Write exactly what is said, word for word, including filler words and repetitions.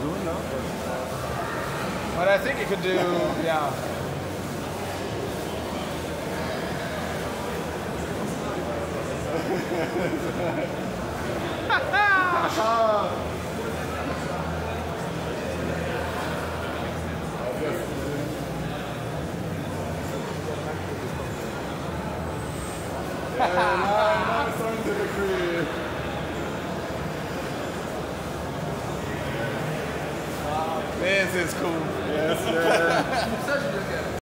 doing now. But I think you could do, yeah. This is cool. Yes, sir.